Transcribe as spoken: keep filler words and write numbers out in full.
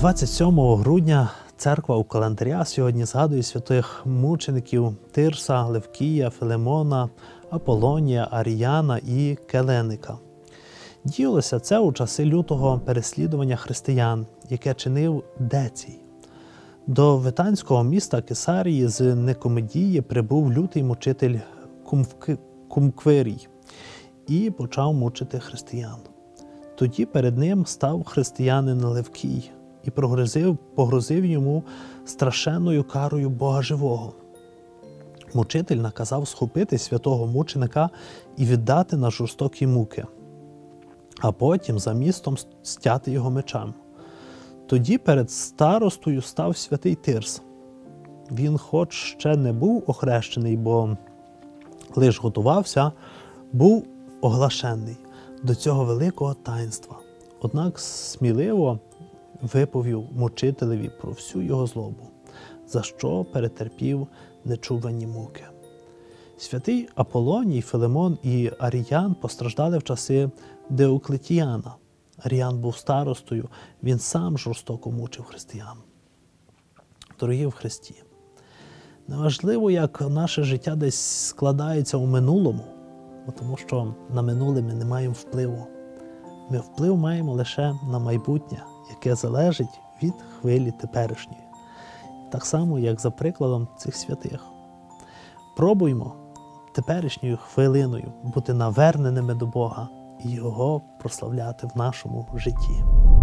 двадцять сьомого грудня церква у календаря сьогодні згадує святих мучеників Тирса, Левкія, Филимона, Аполонія, Аріяна і Келеника. Діялося це у часи лютого переслідування християн, яке чинив Децій. До витанського міста Кесарії з Никомедії прибув лютий мучитель Кумквирій і почав мучити християн. Тоді перед ним став християнин Левкій і погрозив, погрозив йому страшенною карою Бога живого. Мучитель наказав схопити святого мученика і віддати на жорстокі муки, а потім за містом стяти його мечем. Тоді перед старостою став святий Тирс. Він хоч ще не був охрещений, бо лиш готувався, був оглашений до цього великого таїнства. Однак сміливо виповів мучителеві про всю його злобу, за що перетерпів нечувані муки. Святий Аполоній, Филимон і Аріян постраждали в часи Диоклетіяна. Аріян був старостою, він сам жорстоко мучив християн. Дорогі в Христі, неважливо, як наше життя десь складається у минулому, тому що на минуле ми не маємо впливу. Ми вплив маємо лише на майбутнє, яке залежить від хвилі теперішньої. Так само, як за прикладом цих святих. Пробуймо теперішньою хвилиною бути наверненими до Бога і Його прославляти в нашому житті.